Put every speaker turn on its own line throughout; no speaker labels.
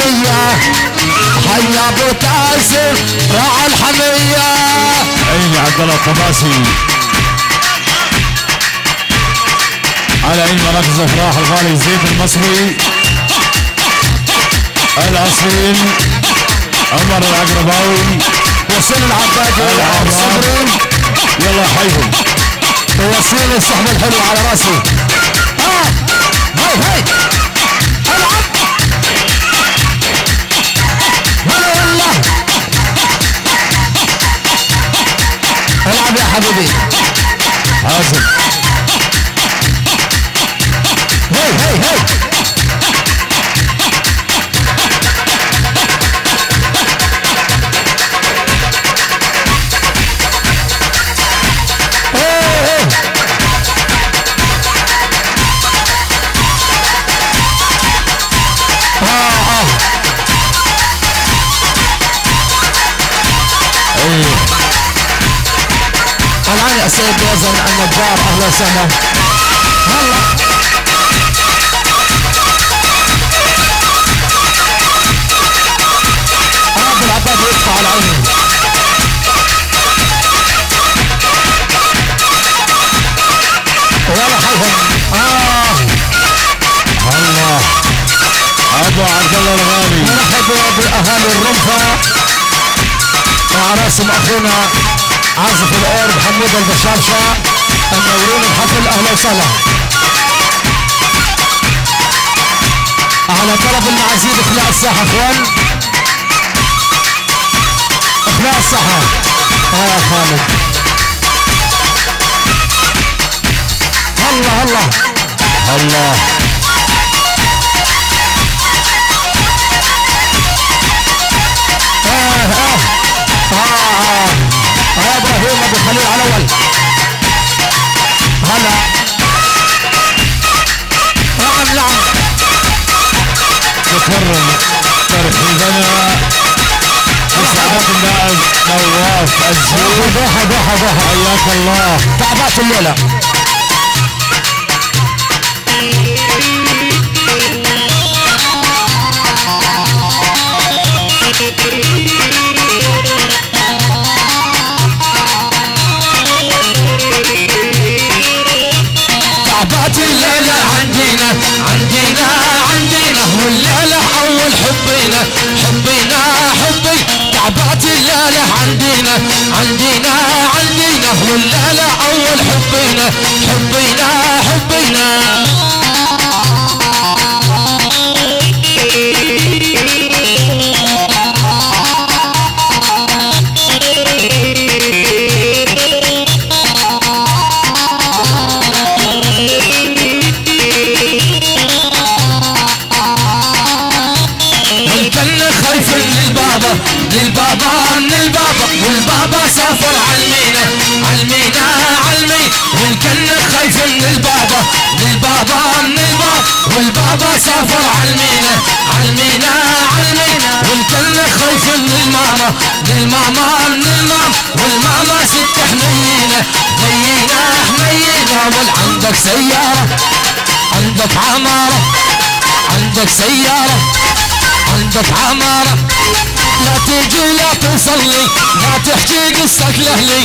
الحمية حيا ابو تاسر راعي الحمية.
عيني عبد الله الطباسي على عين مراكز افراح الغالي زيد المصري الاصيل عمر العقرباوي
وسيل العبادي الصبرين.
يلا حيهم
وسيل السحب الحلو على راسي. هاي العب هلا والله العب يا حبيبي
حازم.
هاي الآن يا سيد يزن النجار أهلا وسهلا. هلا رب العباد يدفع على عيني. ولا حيهم.
الله ابو عبد الله الغالي.
مرحبا باهالي الرمفه مع راسم اخونا عازف الأورب حمود البشاشة منورين الحفل. اهلا وسهلا. على طلب المعازيم اخلاء الساحه اخوان. اخلاء الساحه. يا خالد هلا
الله
ابراهيم ابو خليل على اول. هلا نعم
نكرم ترحيبنا بسعادة النائب نواف الزهور.
ضحى
حياك الله.
تعبات الليله. تعبات الليله عندنا والليله اول حبينا تعبات الليله عندنا والليله اول حبينا والبابا سافر عالمينا والكل خايف من البابا والبابا سافر عالمينا والكل خايف من الماما والماما ست حنينة والعندك سيارة عندك عمارة لا تيجي لا توصلي لا تحكي قصك لأهلي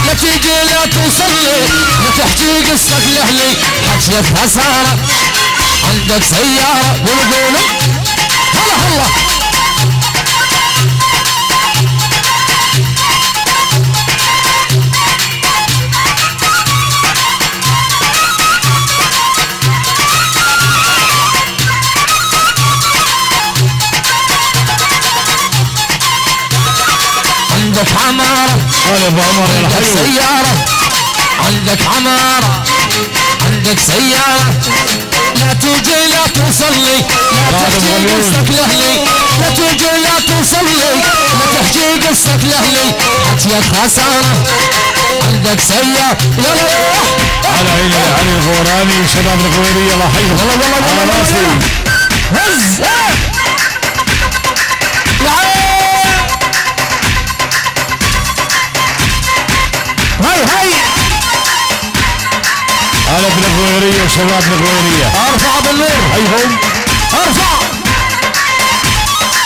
حكيت خسارة عندك سيارة ويقولوا هلا عندك عمارة عندك سيارة عندك سيارة لا تيجي لا توصلي لا تحكي قصتك لأهلي حكيت خسارة عندك سيارة.
على عيني علي الغوراني شباب الغويرية الله يحييهم.
والله
على راسي
هز هاي
على ابن الغويرية وشباب الغويرية.
ارفع بالنور
حيهم
ارفع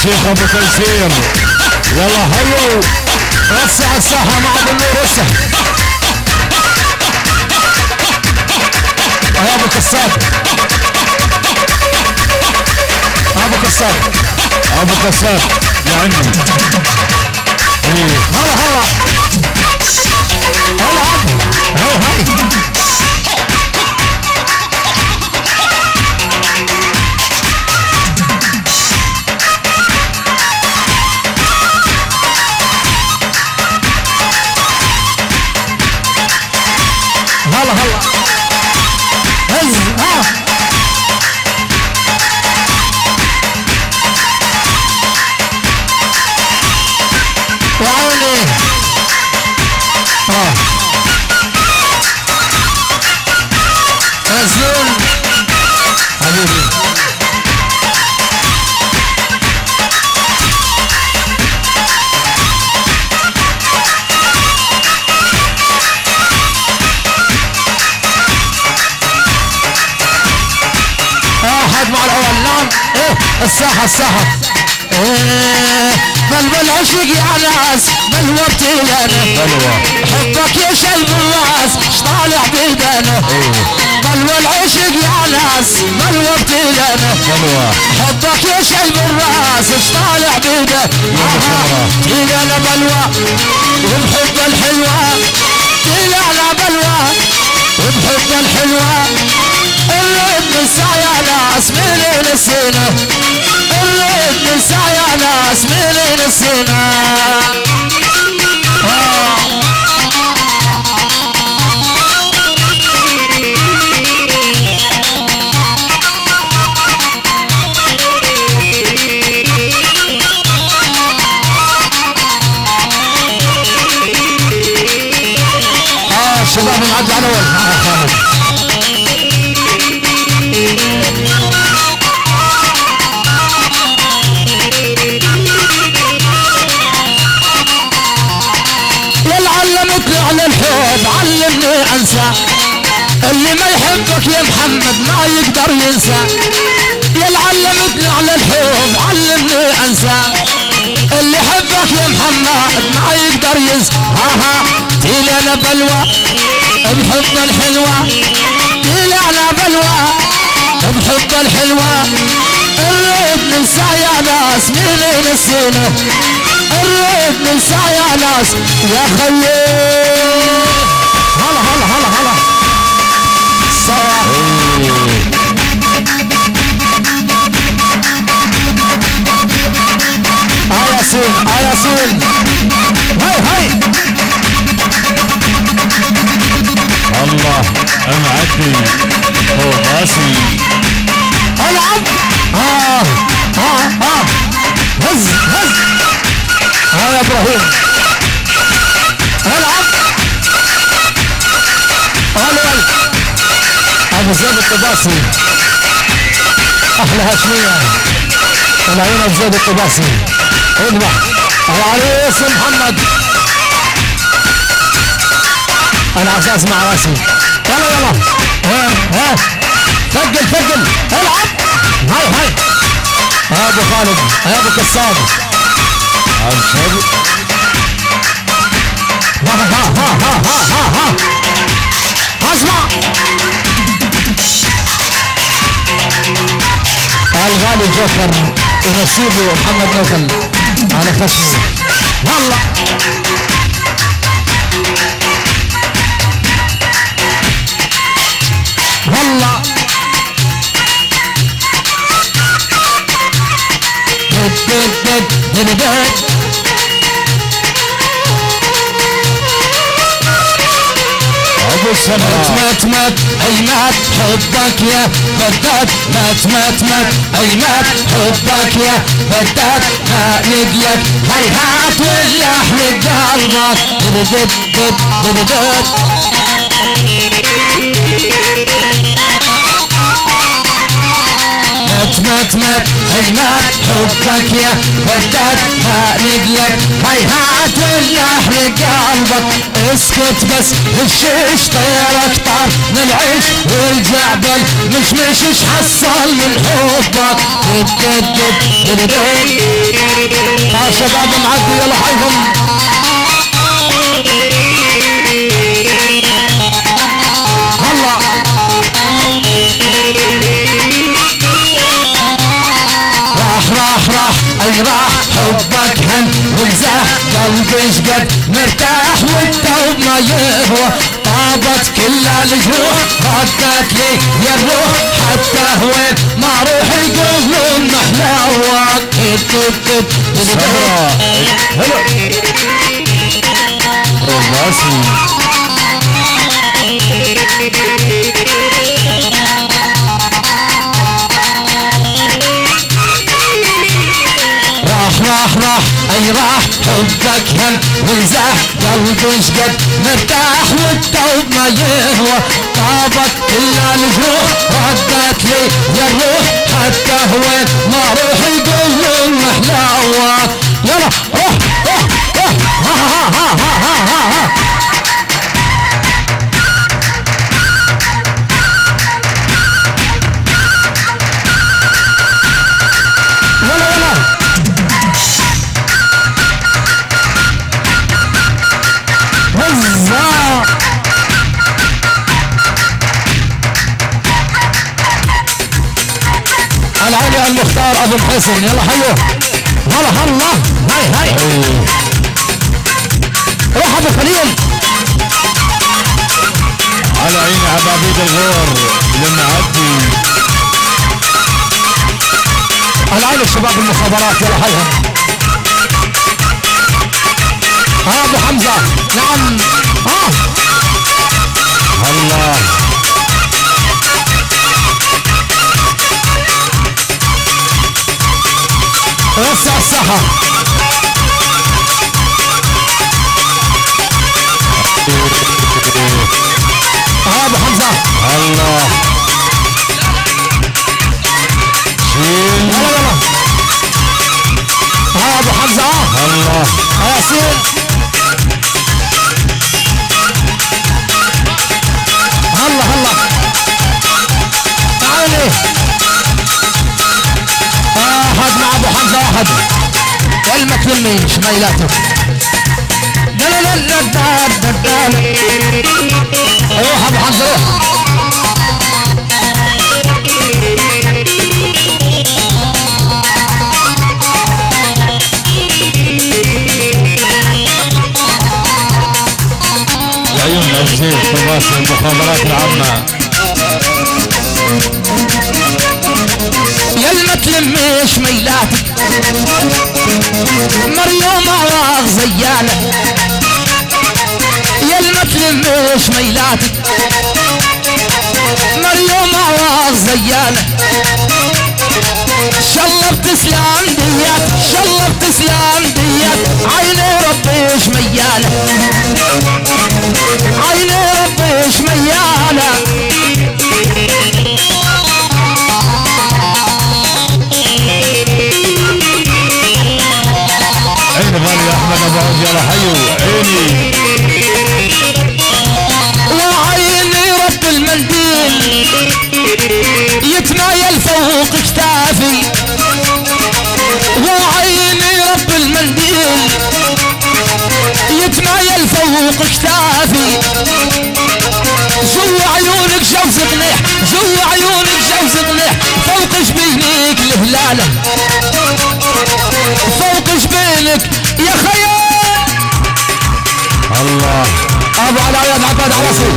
الشيخ ابو تيسير. يلا هيو
وسع الساحة مع ابو النور. وسع يا ابو كساب. ابو كساب.
ابو كساب يا عمي.
هلا هلا هلا هاي هلا هلا هز وعيني نزلون حبيبي. احد مع الاول. نعم ايه الساحة بل عشق يا ناس بل وابتلانا. حبك يا شيب الراس شطالع بيدانا. بل والعشق يا ناس بل وابتلانا. حبك يا شيب الراس شطالع بيدانا. تلانا بلوى وبحب الحلوة. تلانا بلوى وبحب الحلوة. الرد نسا يا ناس من السنة. الرد نسا يا ناس من السنة. شباب نعدي على اول. علمتني على الحب علمني انسى. اللي ما يحبك يا محمد ما يقدر ينسى. يا علمتني على الحب علمني انسى. اللي يحبك يا محمد ما يقدر ينسى. تلانا بلوى بحب الحلوة. تلانا بلوى بحب الحلوة. الريد ننسى يا ناس من السنة. الريد ننسى يا ناس يا خيي. هلا هلا هلا هلا سوا. ياسين ياسين هاي
الله معدي هو باسي.
العب هز يا ابراهيم. العب ابو زيد الطباسي. احلى هاشميه العين ابو زيد الطباسي. اذبح العريس محمد. العساس مع راسي. يلا ها ثقل العب. هاي ابو خالد ابو كساب. ها اسمع الغالي جوكر ونسيبه محمد نوفل على خشمه. والله والله
ابو السماء.
مات اي مات حبك يا بدات. مات اي مات حبك يا بدات. ما لقيت هيهات واللحن قلبك. مات هيمات حبك يا وداد ما نقلك هيهات ولا احرق قلبك اسكت بس الشيش طيرك طار من العيش والجعبل مش حصل من حبك شباب معدي يلا حيهم هلا راح اي راح حبك هن وزاح قلبي شقد مرتاح والتوب ما يهوى طابت كل الجروح ردت لي يا الروح حتى وين ما اروح يقولون محلاوك راح اي راح حبك هن وزاح قلبي شقد مرتاح والتوب ما يهوى طابت كل الجروح ردت لي يا الروح حتى وين ما اروح يقولون محلاوك يلا روح ها العالي المختار ابو الحسن يلا حيو هلا هاي روح ابو خليل
على عيني عبابيد الغور للمعدي
العالي الشباب المخابرات يلا حيهم ابو حمزه نعم
الله
وسع الساحة ابو حمزة
الله شيل
يلا ابو حمزة
الله
ياسين هلا تعالي واحد مع ابو حمزه واحد كلمة يمين شميلاته لا روح ابو حمزه روح
عيوننا الزين طراس المخابرات العامة
يا المتلمش ميلاتك مريوم عواغ زيانة يا المتلمش ميلاتك مريوم عواغ زيانة شلبت اسلام ديات شلبت اسلام ديات عيني ربيش ميالة عيني ربيش ميالة
عيني غالي احمد ابو عوف يلا حيو عيني
وعيني رب المنديل يتمايل فوق كتافي وعيني رب المنديل يتمايل فوق كتافي جوا عيونك جوز قنيح جوا عيونك جوز قنيح فوق جبينك الهلالة فوق جبينك يا خيال
الله
ابو علي عباد عرفي